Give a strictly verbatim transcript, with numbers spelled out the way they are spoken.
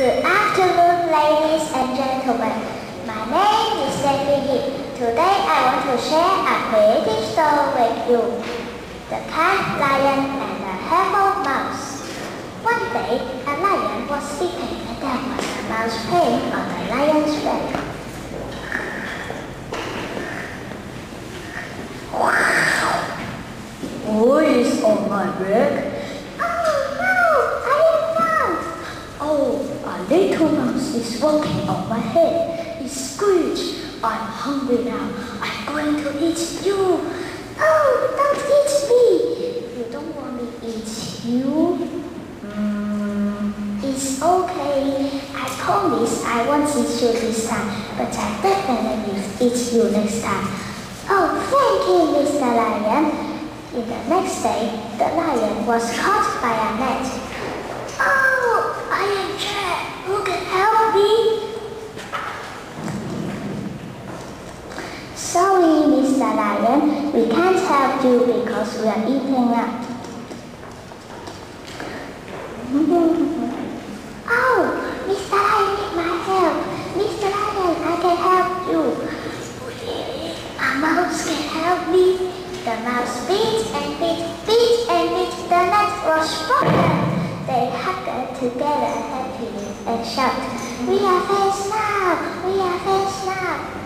Good afternoon, ladies and gentlemen. My name is Sandy Yip. Today I want to share a creative story with you. The cat, lion, and a helpful mouse. One day, a lion was sleeping and there was a mouse playing on the lion's back. Who is on my back? Oh, a little mouse is walking on my head. It's Scrooge. I'm hungry now. I'm going to eat you. Oh, don't eat me. You don't want me to eat you? Mm. It's okay. I promise I won't eat you this time, but I definitely will eat you next time. Oh, thank you, Mister Lion. In the next day, the lion was caught by a net. Oh, I am trapped. Who can help me? Sorry, Mister Lion. We can't help you because we are eating up. Oh, Mister Lion, need my help. Mister Lion, I can help you. Really? A mouse can help me? The mouse beat and beat, beat and beat. The net was broken. They hugged together happily and shout, "We are friends now! We are friends now!"